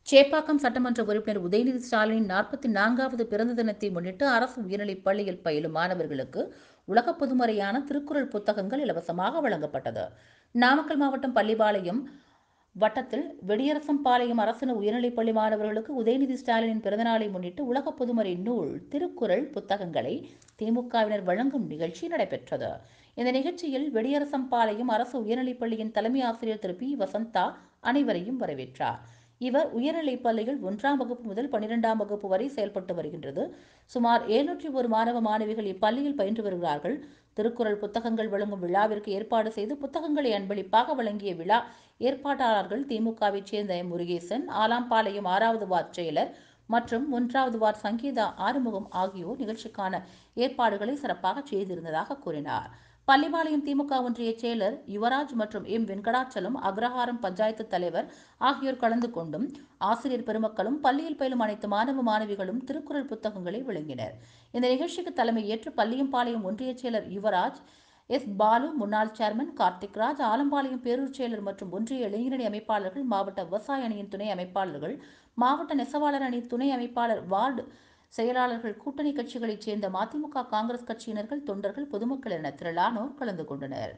சேப்பாக்கம் சட்டமன்ற உறுப்பினர் உதயந ஸ்டாலினின் 44வது பிறந்த தினத்தை முன்னிட்டு அரசு உயர்நிலைப் பள்ளியில் பயிலும் மாணவர்களுக்கு உலக பொதுமறையான திருக்குறள் புத்தகங்கள் இலவசமாக வழங்கப்பட்டது. நாமக்கல் மாவட்டம் பள்ளிப்பாளையம் வட்டத்தில் வெடியரசம்பாளையம் அரசு உயர்நிலைப் பள்ளி மாணவர்களுக்கு உதயந ஸ்டாலினின் பிறந்தநாளை முன்னிட்டு உலக பொதுமறை நூல் திருக்குறள் புத்தகங்களை திமுகவினர் வழங்கும் நிகழ்ச்சி நடைபெற்றது. இந்த நிகழ்ச்சியில் வெடியரசம்பாளையம் அரசு உயர்நிலைப் பள்ளியின் தலைமை ஆசிரியர் திரு பி. வசந்தா அனைவரையும் வரவேற்றார். இவர் உயர்நிலைப் பள்ளிகள் 1ஆம் வகுப்பு முதல் 12ஆம் வகுப்பு வரை செயல்பட்டு வருகின்றது. சுமார் 701 மாணவ மாணவிகள் இப்பள்ளியில் பயின்று வருகிறார்கள். திருக்குறள் புத்தகங்கள் வழங்கும் விழாவிற்கு ஏற்பாடு செய்து புத்தகங்களை அன்பளிப்பாக வழங்கிய விழா ஏற்பாட்டாளர்கள் திமுகவைச் சேர்ந்த முருகேசன், ஆலாம்பாளையம் 6வது வார்டு செயலர் மற்றும் 1வது வார்டு சங்கீதா ஆறுமுகம் ஆகியோர் நிகழ்ச்சிக்கான ஏற்பாடுகளை சிறப்பாக செய்திருந்ததாக கூறினார். பள்ளிப்பாளையம் திமுக ஒன்றிய செயலர் யுவராஜ் மற்றும் எம். வெங்கடாச்சலம், அக்ரஹாரம் பஞ்சாயத்து தலைவர் ஆகியோர் கலந்து கொண்டும் ஆசிரியர் பெருமக்களும் பள்ளியில் பயிலும் அனைத்து மாணவ மாணவிகளும் திருக்குறள் புத்தகங்களை வழங்கினர். இந்த நிகழ்ச்சிக்கு தலைமை ஏற்று பள்ளியம்பாளையம் ஒன்றிய செயலர் யுவராஜ், எஸ். பாலு, முன்னாள் சேர்மன் கார்த்திக்ராஜ், ஆலம்பாளையம் பேரூர் செயலர் மற்றும் ஒன்றிய இளைஞரணி அமைப்பாளர்கள், மாவட்ட விவசாய அணியின் துணை அமைப்பாளர்கள், மாவட்ட நெசவாளர் அணி துணை அமைப்பாளர், வார்டு செயலாளர்கள், கூட்டணி கட்சிகளைச் சேர்ந்த மதிமுக, காங்கிரஸ் கட்சியினர்கள், தொண்டர்கள், பொதுமக்கள் என திரளானோர் கலந்து கொண்டனர்.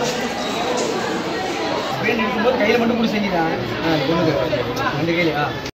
கையில மட்டும் செஞ்சுதான்